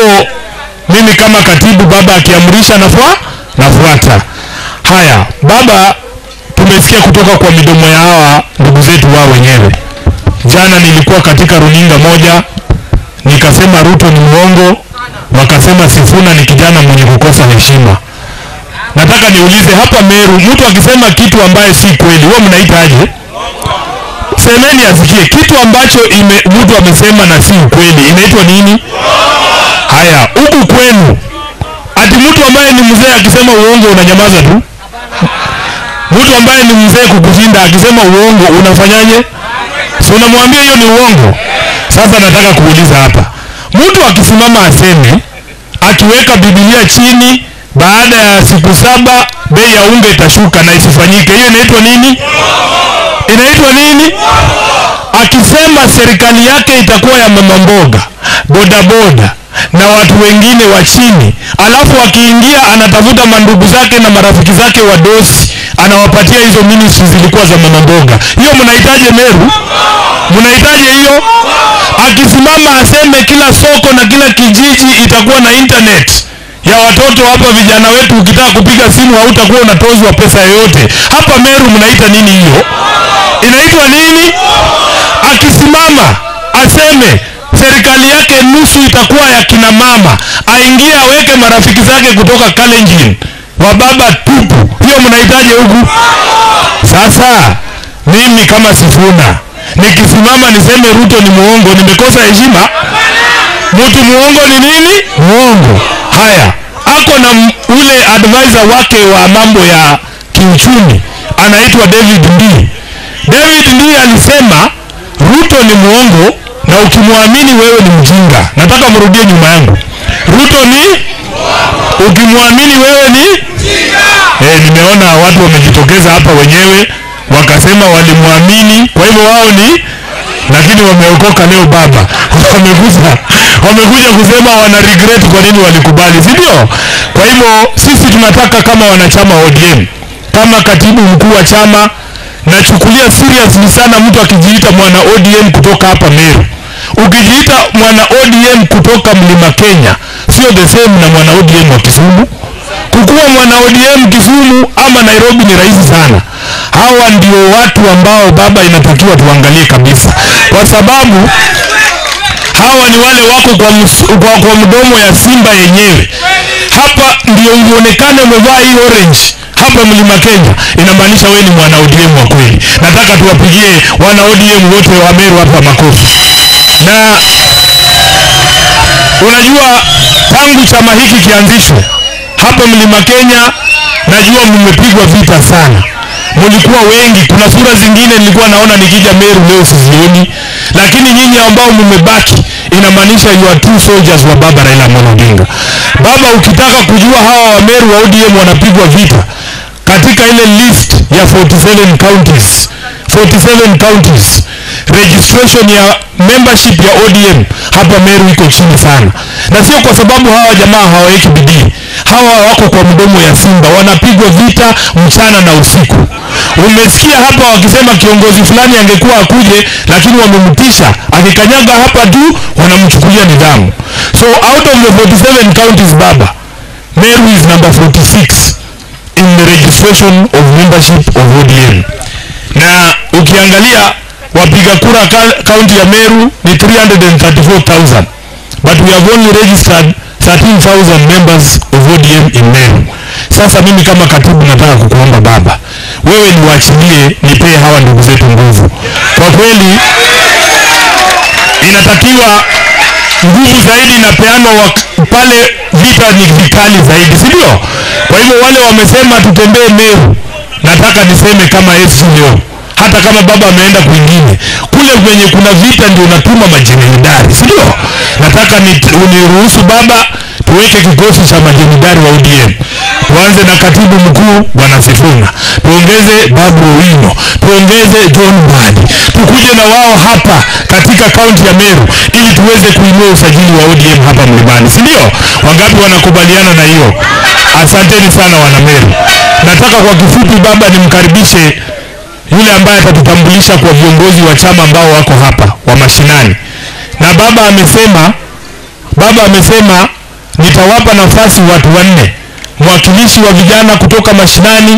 hivyo mimi kama katibu, baba akiamrisha nafuata. Haya baba, tumesikia kutoka kwa midomo ya hawa ndugu zetu wao wenyewe. Jana nilikuwa katika runinga moja, nikasema Ruto ni muongo, wakasema Sifuna ni kijana mwenye kukosa heshima. Nataka niulize hapa Meru, mtu akisema kitu ambaye si kweli, wewe mnaitaje? Semeni asikie. Kitu ambacho mtu amesema na si ukweli inaitwa nini? Haya, huku kwenu ati mtu ambaye ni mzee akisema uongo unanyamaza tu? Mtu ambaye ni mzee kukushinda akisema uongo unafanyaje? So unamwambia hiyo ni uongo. Sasa nataka kuuliza hapa, mtu akisimama aseme, akiweka Biblia chini, baada ya siku 7 bei ya unga itashuka na isifanyike, hiyo inaitwa nini? Inaitwa nini? Akisema serikali yake itakuwa ya mama mboga, bodaboda na watu wengine wa chini, alafu akiingia anatafuta mandugu zake na marafiki zake wadosi, anawapatia hizo ministries zilikuwa za mama mboga, hiyo mnahitaji Meru? Mnahitaji hiyo? Akisimama aseme kila soko na kila kijiji itakuwa na internet ya watoto hapa, vijana wetu ukitaka kupiga simu hautakuwa unatozwa pesa yoyote. Hapa Meru mnaita nini hiyo? Inaitwa nini? Akisimama aseme serikali yake nusu itakuwa ya kina mama, aingie aweke marafiki zake kutoka Kalenjin, wa baba tupu, hiyo mnahitaji huku? Sasa mimi kama Sifuna nikisimama niseme Ruto ni muongo, nimekosa heshima? Mtu muongo ni nini? Muongo. Haya, ako na ule advisor wake wa mambo ya kiuchumi anaitwa David Ndii. David Ndii alisema Ruto ni muongo na ukimwamini wewe ni mjinga. Nataka mrudie nyuma yangu. Ruto ni ukimwamini wewe ni mjinga. Nimeona watu wamejitokeza hapa wenyewe wakasema walimwamini, kwa hivyo wao ni, lakini wameokoka leo baba. Wamekuja kusema wana regret kwa nini walikubali, si ndio? Kwa hivyo sisi tunataka kama wanachama ODM, kama katibu mkuu wa chama, nachukulia seriously sana mtu akijiita mwana ODM kutoka hapa Meru. Ukijiita mwana ODM kutoka Mlima Kenya sio the same na mwana ODM wa Kisumu. Kukuwa mwana ODM Kisumu ama Nairobi ni rahisi sana. Hawa ndio watu ambao baba inatakiwa tuangalie kabisa, kwa sababu hawa ni wale wako kwa mdomo ya simba yenyewe. Hapa ndio uonekane umevaa hii orange hapa Mlima Kenya, inamaanisha wewe ni mwana ODM wa kweli. Nataka tuwapigie wana ODM wote wa Meru hapa makofi. Na unajua tangu chama hiki kianzishwe hapa Mlima Kenya, najua mmepigwa vita sana. Mlikuwa wengi, kuna sura zingine nilikuwa naona nikija Meru leo sizioni, lakini nyinyi ambao mmebaki inamaanisha you are true soldiers wa baba Raila ODINGA. Baba, ukitaka kujua hawa wa Meru wa ODM wanapigwa vita, katika ile list ya 47 counties registration ya membership ya ODM hapa Meru iko chini sana. Na sio kwa sababu hawa jamaa hawaweki bidii. Hawa wako kwa mdomo ya simba, wanapigwa vita mchana na usiku. Umesikia hapa wakisema kiongozi fulani angekuwa akuje, lakini wamemtisha, akikanyaga hapa tu wanamchukulia nidhamu. So out of the 47 counties baba, Meru is number 46 in the registration of membership of ODM. Na ukiangalia wapiga kura county ya Meru ni 334,000, but we have only registered 13,000 members of ODM in Meru. Sasa mimi kama katibu nataka kukuomba baba, wewe niwaachilie nipee hawa ndugu zetu nguvu. Kwa kweli inatakiwa nguvu zaidi na peano pale vita ni vikali zaidi, si ndio? Kwa hivyo wale wamesema tutembee Meru, nataka niseme kama FC leo, hata kama baba ameenda kwingine, kule kwenye kuna vita ndio unatuma majenerali, si ndio? Nataka uniruhusu baba tuweke kikosi cha majenerali wa ODM. Tuanze na katibu mkuu bwana Sifuna, tuongeze Babu Owino, tuongeze John Mbadi, tukuje na wao hapa katika kaunti ya Meru ili tuweze kuinua usajili wa ODM hapa Mlimani, si ndio? Wangapi wanakubaliana na hiyo? Asanteni sana wana Meru. Nataka kwa kifupi baba nimkaribishe yule ambaye atatutambulisha kwa viongozi wa chama ambao wako hapa wa mashinani. Na baba amesema tutawapa nafasi watu wanne, mwakilishi wa vijana kutoka mashinani,